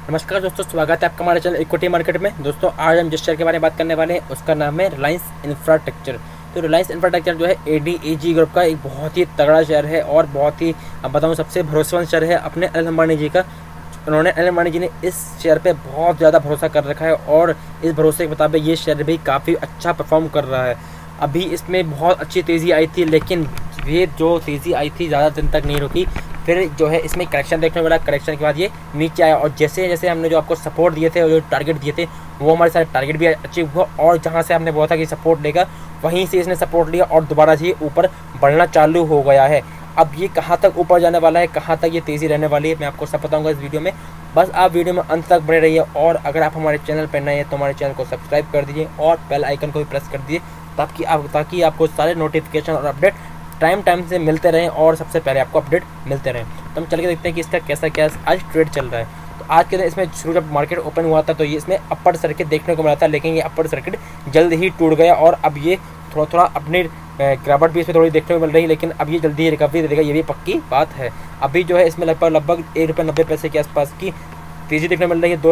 नमस्कार दोस्तों, स्वागत है आपका हमारे चैनल इक्विटी मार्केट में। दोस्तों आज हम जिस शेयर के बारे में बात करने वाले हैं उसका नाम है रिलायंस इंफ्रास्ट्रक्चर। तो रिलायंस इंफ्रास्ट्रक्चर जो है एडीएजी ग्रुप का एक बहुत ही तगड़ा शेयर है और बहुत ही अब बताऊँ सबसे भरोसेमंद शेयर है अपने अनिल अंबानी जी का। उन्होंने अनिल अंबानी जी ने इस शेयर पे बहुत ज़्यादा भरोसा कर रखा है और इस भरोसे के मुताबिक ये शेयर भी काफ़ी अच्छा परफॉर्म कर रहा है। अभी इसमें बहुत अच्छी तेज़ी आई थी, लेकिन ये जो तेज़ी आई थी ज़्यादा दिन तक नहीं रुकी। फिर जो है इसमें करेक्शन देखने को मिला, करेक्शन के बाद ये नीचे आया और जैसे जैसे हमने जो आपको सपोर्ट दिए थे और जो टारगेट दिए थे वो हमारे सारे टारगेट भी अचीव हुआ और जहाँ से हमने बोला था कि सपोर्ट लेगा वहीं से इसने सपोर्ट लिया और दोबारा से ये ऊपर बढ़ना चालू हो गया है। अब ये कहाँ तक ऊपर जाने वाला है, कहाँ तक ये तेज़ी रहने वाली है, मैं आपको सब बताऊँगा इस वीडियो में। बस आप वीडियो में अंत तक बने रहिए और अगर आप हमारे चैनल पर नए हैं तो हमारे चैनल को सब्सक्राइब कर दीजिए और बेल आइकन को भी प्रेस कर दीजिए ताकि आपको सारे नोटिफिकेशन और अपडेट टाइम से मिलते रहें और सबसे पहले आपको अपडेट मिलते रहें। तो हम चल के देखते हैं कि इसका कैसा आज ट्रेड चल रहा है। तो आज के दिन इसमें शुरू जब मार्केट ओपन हुआ था तो ये इसमें अपर सर्किट देखने को मिला था, लेकिन ये अपर सर्किट जल्द ही टूट गया और अब ये थोड़ा अपनी गिरावट भी इसमें थोड़ी देखने को मिल रही है, लेकिन अब ये जल्दी ही रिकवरी दे देगा, ये भी पक्की बात है। अभी जो है इसमें लगभग ₹1.90 के आसपास की तेज़ी देखने मिल रही है।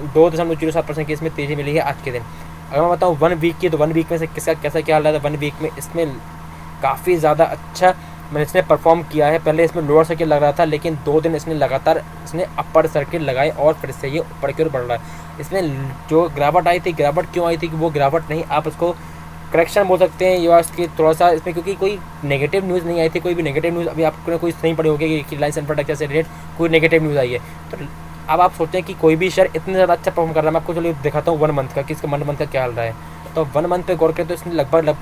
₹2.07% की इसमें तेज़ी मिली है आज के दिन। अगर मैं बताऊँ 1 वीक की, तो 1 वीक में से किसका कैसा क्या हाल है। 1 वीक में इसमें काफ़ी ज़्यादा अच्छा इसने परफॉर्म किया है। पहले इसमें लोअर सर्किट लग रहा था, लेकिन 2 दिन इसने लगातार अपर सर्किट लगाए और फिर से ये ऊपर की ओर बढ़ रहा है। इसमें जो गिरावट आई थी, गिरावट क्यों आई थी कि वो गिरावट नहीं, आप उसको करेक्शन बोल सकते हैं या इसकी थोड़ा सा इसमें, क्योंकि कोई नेगेटिव न्यूज़ नहीं आई थी। कोई भी नेगेटिव न्यूज़ अभी आपने कोई नहीं पड़ी होगी कि रिलायंस इंफ्रास्ट्रक्चर से रिलेटेड कोई नेगेटिव न्यूज़ आई है। तो अब आप सोचते हैं कि कोई भी शेयर इतना ज़्यादा अच्छा परफॉर्म कर रहा है। मैं आपको चलिए दिखाता हूँ 1 मंथ का कि इसका 1 मंथ का क्या हाल रहा है। तो 1 मंथ पे गौर करें तो इसने लगभग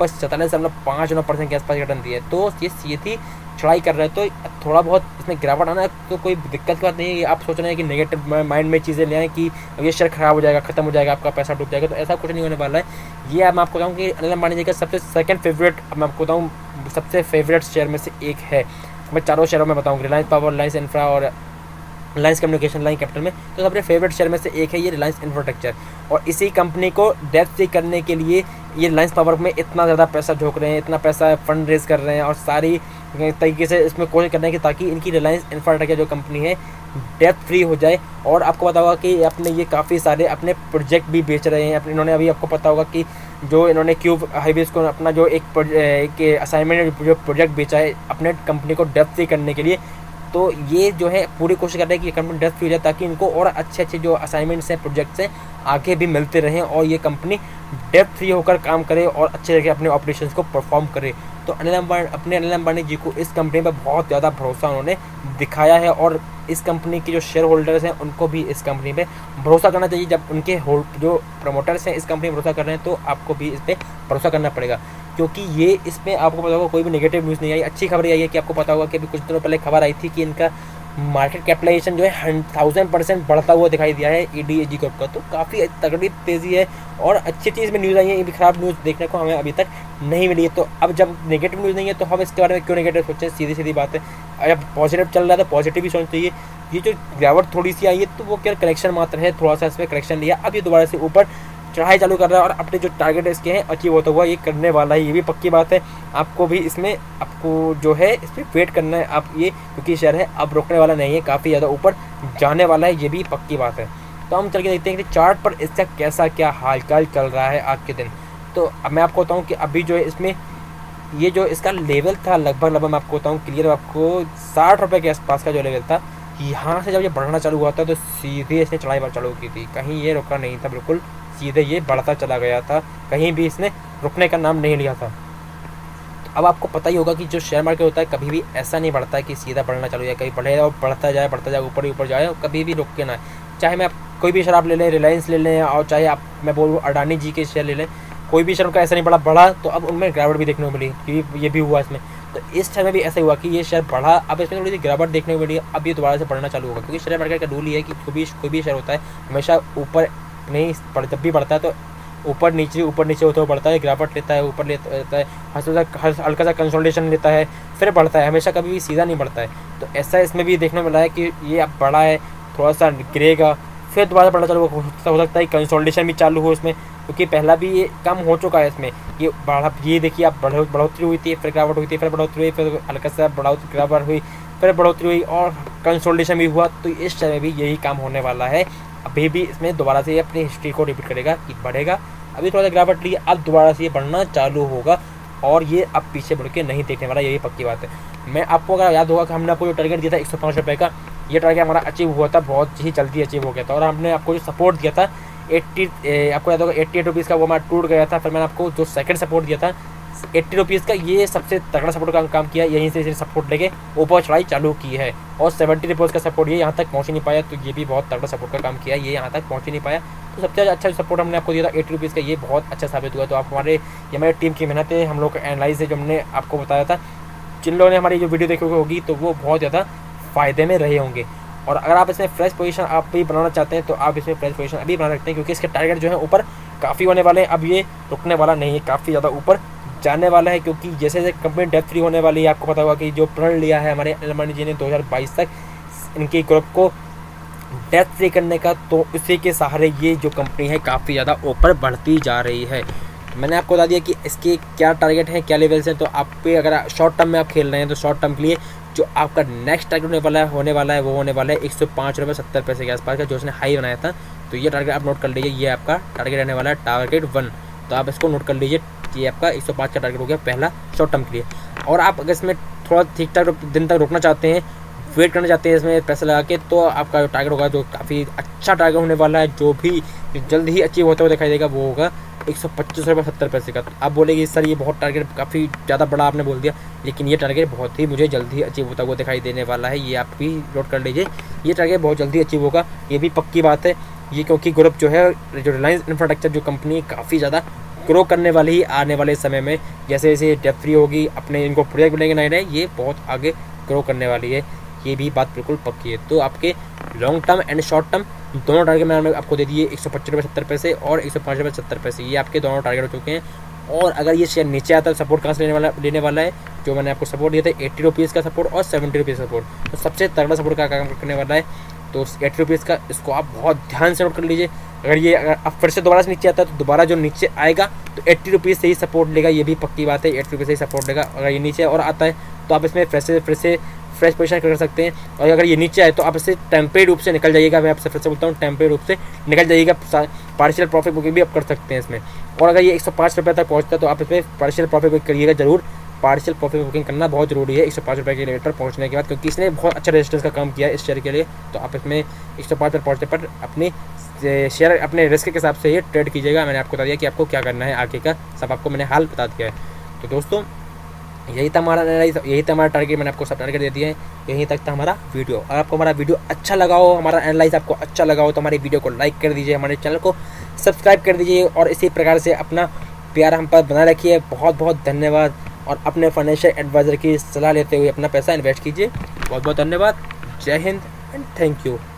47.59% के आसपास रिटर्न दिया है। तो ये सीधी चढ़ाई कर रहा है, तो थोड़ा बहुत इसमें गिरावट आना तो कोई दिक्कत की बात नहीं है। आप सोच रहे हैं कि नेगेटिव माइंड में चीज़ें ले आए कि ये शेयर खराब हो जाएगा, खत्म हो जाएगा, आपका पैसा डूब जाएगा, तो ऐसा कुछ नहीं होने वाला है। ये मैं आपको बताऊँ कि अनिल अंबानी जी का सबसे सेकंड फेवरेट, मैं आपको बताऊँ सबसे फेवरेट शेयर में से एक है। मैं चारों शेयरों में बताऊँ, रिलायंस पावर, रिलायंस इंफ्रा और रिलायंस कम्युनिकेशन, रिलायंस कैपिटल में, तो सबसे फेवरेट शेयर में से एक है ये रिलायंस इंफ्रास्ट्रक्चर। और इसी कंपनी को डेप्थ से करने के लिए ये रिलायंस पावर में इतना ज़्यादा पैसा झोंक रहे हैं, इतना पैसा फंड रेज कर रहे हैं और सारी तरीके से इसमें कोशिश कर रहे हैं कि ताकि इनकी रिलायंस इंफ्रास्ट्रक्चर जो कंपनी है डेप्थ फ्री हो जाए। और आपको पता होगा कि अपने ये काफ़ी सारे अपने प्रोजेक्ट भी बेच रहे हैं। अपने इन्होंने अभी आपको पता होगा कि जो इन्होंने क्यूब हाईवेज को अपना जो एक असाइनमेंट जो प्रोजेक्ट बेचा है अपने कंपनी को डेप्थ फ्री करने के लिए, तो ये जो है पूरी कोशिश कर रहे हैं कि ये कंपनी डेप्थ फ्री हो जाए ताकि इनको और अच्छे जो असाइनमेंट्स हैं, प्रोजेक्ट्स हैं, आगे भी मिलते रहें और ये कंपनी डेप्थ फ्री होकर काम करे और अच्छे तरीके अपने ऑपरेशंस को परफॉर्म करे। तो अनिल अंबानी जी को इस कंपनी पर बहुत ज़्यादा भरोसा उन्होंने दिखाया है और इस कंपनी के जो शेयर होल्डर्स हैं उनको भी इस कंपनी पे भरोसा करना चाहिए। जब उनके जो प्रमोटर्स हैं इस कंपनी में भरोसा कर रहे हैं तो आपको भी इस पर भरोसा करना पड़ेगा, क्योंकि ये इसमें आपको पता होगा कोई भी नेगेटिव न्यूज़ नहीं आई। अच्छी खबर आई है कि आपको पता होगा कि अभी कुछ दिनों पहले खबर आई थी कि इनका मार्केट कैपिटलाइजेशन जो है 1000% बढ़ता हुआ दिखाई दिया है एडीएजी ग्रुप का। तो काफ़ी तगड़ी तेज़ी है और अच्छी चीज़ में न्यूज़ आई है। ये भी खराब न्यूज़ देखने को हमें अभी तक नहीं मिली है। तो अब जब नेगेटिव न्यूज़ नहीं है तो हम इसके बारे में क्यों नेगेटिव सोचें, सीधी बात है। जब पॉजिटिव चल रहा है तो पॉजिटिव ही सोचना चाहिए। ये जो गिरावट थोड़ी सी आई है तो वो क्या करेक्शन मात्र है, थोड़ा सा इसमें करेक्शन लिया, अब ये दोबारा से ऊपर चढ़ाई चालू कर रहा है और अपने जो टारगेट इसके हैं अचीव होता हुआ ये करने वाला है, ये भी पक्की बात है। आपको भी इसमें आपको जो है इसमें वेट करना है आप, ये क्योंकि शेयर है अब रुकने वाला नहीं है, काफ़ी ज़्यादा ऊपर जाने वाला है, ये भी पक्की बात है। तो हम चल के देखते हैं कि चार्ट पर इसका कैसा क्या हाल चाल चल रहा है आज के दिन। तो अब मैं आपको बताऊँ कि अभी जो है इसमें ये जो इसका लेवल था लगभग मैं आपको बताऊँ क्लियर, आपको 60 रुपये के आसपास का जो लेवल था, यहाँ से जब ये बढ़ना चालू हुआ था तो सीधे इसने चढ़ाई चालू की थी, कहीं ये रुका नहीं था, बिल्कुल सीधे ये बढ़ता चला गया था, कहीं भी इसने रुकने का नाम नहीं लिया था। तो अब आपको पता ही होगा कि जो शेयर मार्केट होता है कभी भी ऐसा नहीं बढ़ता है कि सीधा बढ़ना चालू है, कहीं बढ़े और बढ़ता जाए ऊपर ही ऊपर जाए, कभी भी रुक के ना। चाहे मैं कोई भी शेयर आप ले लें, रिलायंस ले लें और चाहे आप मैं बोलूँ अडानी जी के शेयर ले लें, कोई भी शेयर उनका ऐसा नहीं बढ़ा तो अब उनमें गिरावट भी देखने को मिली, क्योंकि ये भी हुआ इसमें। तो इस शेयर में भी ऐसा हुआ कि ये शेयर बढ़ा, अब इसमें थोड़ी सी गिरावट देखने को मिली, अब ये दोबारा से बढ़ना चालू होगा, क्योंकि शेयर मार्केट का रूल ये है कि कोई भी शेयर होता है हमेशा ऊपर नहीं, जब भी बढ़ता है तो ऊपर नीचे होता हुआ बढ़ता है, गिरावट लेता है, ऊपर लेता है, हल्का सा कंसोलिडेशन लेता है, फिर बढ़ता है, हमेशा कभी भी सीधा नहीं बढ़ता है। तो ऐसा इसमें भी देखने मिला है कि ये अब बढ़ा है, थोड़ा सा गिरेगा, फिर दोबारा बढ़ना चालू हो सकता है कंसोलिडेशन भी चालू हो इसमें, क्योंकि पहला भी ये कम हो चुका है इसमें। ये देखिए आप बढ़ोतरी हुई थी, फिर गिरावट हुई थी, फिर बढ़ोतरी हुई, फिर हल्का सा गिरावट हुई, फिर बढ़ोतरी हुई और कंसोलिडेशन भी हुआ। तो इस शेयर में भी यही काम होने वाला है अभी भी इसमें दोबारा से ये अपनी हिस्ट्री को रिपीट करेगा कि बढ़ेगा। अभी थोड़ा सा गिरावट ली, अब दोबारा से ये बढ़ना चालू होगा और ये अब पीछे मुड़ के नहीं देखने वाला, यही पक्की बात है। मैं आपको अगर याद होगा कि हमने आपको जो टारगेट दिया था 105 रुपये का, ये टारगेट हमारा अचीव हुआ था, बहुत ही जल्दी अचीव हो गया था। और हमने आपको जो सपोर्ट दिया था 80, आपको याद होगा 88 रुपीज़ का, वो हमारा टूट गया था। फिर मैंने आपको जो सेकंड सपोर्ट दिया था 80 रुपीज़ का, ये सबसे तगड़ा सपोर्ट का काम किया। यहीं से सपोर्ट लेके ऊपर चढ़ाई चालू की है। और 70 रुपीज़ का सपोर्ट ये यहाँ तक पहुँच ही नहीं पाया, तो ये भी बहुत तगड़ा सपोर्ट का काम किया, ये यहाँ तक पहुँच ही नहीं पाया। तो सबसे अच्छा सपोर्ट हमने आपको दिया था 80 रुपीज़ का, ये बहुत अच्छा साबित हुआ। तो आप ये हमारी टीम की मेहनत है, हम लोग का एनालाइज है जो हमने आपको बताया था। जिन लोगों ने हमारी जो वीडियो देखी होगी तो वो बहुत ज़्यादा फ़ायदे में रहे होंगे। और अगर आप इसमें फ्रेश पोजीशन आप भी बनाना चाहते हैं तो आप इसमें फ्रेश पोजीशन अभी बना सकते हैं, क्योंकि इसके टारगेट जो है ऊपर काफ़ी होने वाले हैं। अब ये रुकने वाला नहीं है, काफ़ी ज़्यादा ऊपर जाने वाला है, क्योंकि जैसे जैसे कंपनी डेट फ्री होने वाली है, आपको पता होगा कि जो प्रण लिया है हमारे अंबानी जी ने 2022 तक इनकी ग्रुप को डेट फ्री करने का, तो उसी के सहारे ये जो कंपनी है काफ़ी ज़्यादा ऊपर बढ़ती जा रही है। मैंने आपको बता दिया कि इसके क्या टारगेट हैं, क्या लेवल्स हैं। तो आप पे अगर शॉर्ट टर्म में आप खेल रहे हैं तो शॉर्ट टर्म के लिए जो आपका नेक्स्ट टारगेट होने वाला है वो होने वाला है 105 रुपये 70 पैसे के आसपास का, जो उसने हाई बनाया था। तो ये टारगेट आप नोट कर लीजिए, ये आपका टारगेट रहने वाला है टारगेट 1। तो आप इसको नोट कर लीजिए, ये आपका 105 का टारगेट हो गया पहला शॉर्ट टर्म के लिए। और आप अगर इसमें थोड़ा ठीक ठाक दिन तक रुकना चाहते हैं, वेट करना चाहते हैं इसमें पैसे लगा के, तो आपका जो टारगेट होगा जो काफ़ी अच्छा टारगेट होने वाला है, जो भी जल्द ही अचीव होता हुआ दिखाई देगा, वो होगा 125 रुपये 70 पैसे का। तो आप बोलेंगे सर ये बहुत टारगेट काफ़ी ज़्यादा बड़ा आपने बोल दिया, लेकिन ये टारगेट बहुत ही मुझे जल्दी अचीव होता हुआ दिखाई देने वाला है। ये आप भी नोट कर लीजिए, ये टारगेट बहुत जल्दी अचीव होगा, ये भी पक्की बात है। ये क्योंकि ग्रुप जो है, जो रिलायंस इंफ्रास्ट्रक्चर जो कंपनी काफ़ी ज़्यादा ग्रो करने वाली ही आने वाले समय में, जैसे जैसे डेट फ्री होगी, अपने इनको प्रोजेक्ट मिलेंगे नए नए, ये बहुत आगे ग्रो करने वाली है, ये भी बात बिल्कुल पक्की है। तो आपके long term and short term दोनों टारगेट मैंने आपको दे दिए, 125 रुपये 70 पैसे और 105 रुपये 70 पैसे, ये आपके दोनों टारगेट हो चुके हैं। और अगर ये शेयर नीचे आता है सपोर्ट कहाँ से लेने वाला है, जो मैंने आपको सपोर्ट दिया था 80 रुपीज़ का सपोर्ट और 70 रुपीज़ सपोर्ट, तो सबसे तगड़ा सपोर्ट का काम करने वाला है। तो 80 रुपीज़ का, इसको आप बहुत ध्यान से नोट कर लीजिए। अगर अब फिर से दोबारा से नीचे आता है तो दोबारा जो नीचे आएगा तो 80 रुपीज़ से ही सपोर्ट लेगा, ये भी पक्की बात है, 80 रुपीज़ से ही सपोर्ट लेगा। अगर ये नीचे और आता है तो आप इसमें फिर से फ्रेश पोजीशन कर सकते हैं। और अगर ये नीचे आए तो आप इससे टेम्परेरी रूप से निकल जाइएगा, मैं आपसे फिर से बोलता हूँ टेम्परेरी रूप से निकल जाइएगा, पार्शियल प्रॉफिट बुकिंग भी आप कर सकते हैं इसमें। और अगर ये 105 रुपये तक पहुँचता है तो आप इसमें पार्शियल प्रॉफिट बुकिंग करिएगा जरूर, पार्शियल प्रॉफिट बुकिंग करना बहुत ज़रूरी है 105 रुपये के लेवल पर पहुँचने के बाद, क्योंकि इसने बहुत अच्छा रेजिस्टेंस का काम किया है इस शेयर के लिए। तो आप इसमें 105 पर पहुँचने पर अपनी शेयर अपने रिस्क के हिसाब से ये ट्रेड कीजिएगा। मैंने आपको बता दिया कि आपको क्या करना है आगे का, सब आपको मैंने हाल बता दिया है। तो दोस्तों यही था हमारा एनालाइज, यही था हमारा टारगेट, मैंने आपको सब टारगेट दे दिए हैं, यहीं तक था हमारा वीडियो। अगर आपको हमारा वीडियो अच्छा लगा हो, हमारा एनालाइज आपको अच्छा लगा हो, तो हमारी वीडियो को लाइक कर दीजिए, हमारे चैनल को सब्सक्राइब कर दीजिए और इसी प्रकार से अपना प्यार हम पर बना रखिए। बहुत बहुत धन्यवाद। और अपने फाइनेंशियल एडवाइज़र की सलाह लेते हुए अपना पैसा इन्वेस्ट कीजिए। बहुत बहुत धन्यवाद। जय हिंद एंड थैंक यू।